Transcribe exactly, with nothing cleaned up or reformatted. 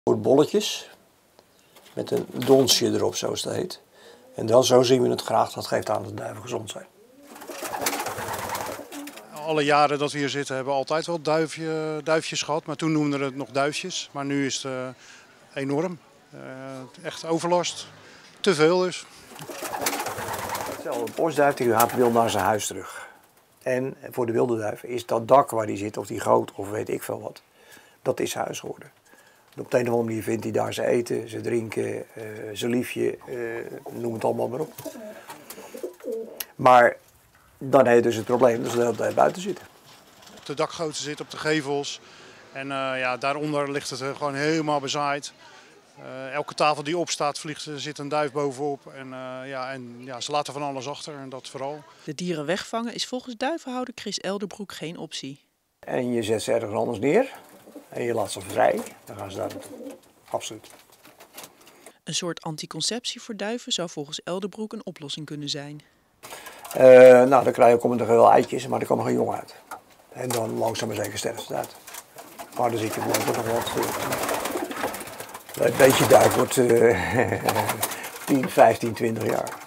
Voor bolletjes met een donsje erop, zoals het heet. En dan zo zien we het graag, dat geeft aan dat de duiven gezond zijn. Alle jaren dat we hier zitten hebben we altijd wel duifje, duifjes gehad, maar toen noemden we het nog duifjes. Maar nu is het uh, enorm. Uh, echt overlast. Te veel dus. Een bosduif die gaat wil naar zijn huis terug. En voor de wilde duif is dat dak waar hij zit, of die groot of weet ik veel wat, dat is zijn huis geworden. En op de een of andere manier vindt hij daar zijn eten, zijn drinken, uh, zijn liefje, uh, noem het allemaal maar op. Maar dan heb je dus het probleem dat ze de hele tijd buiten zitten. De dakgoten zitten op de gevels en uh, ja, daaronder ligt het gewoon helemaal bezaaid. Uh, elke tafel die opstaat, vliegt, zit een duif bovenop. En, uh, ja, en ja, ze laten van alles achter en dat vooral. De dieren wegvangen is volgens duivenhouder Chris Elderbroek geen optie. En je zet ze ergens anders neer en je laat ze vrij, dan gaan ze daar naartoe. Absoluut. Een soort anticonceptie voor duiven zou volgens Elderbroek een oplossing kunnen zijn. Uh, nou, dan krijg je, komen er wel eitjes, maar er komen geen jongen uit. En dan langzaam maar zeker sterft het uit. Maar dan zit je nog wat. Uh, een beetje duif wordt uh, tien, vijftien, twintig jaar.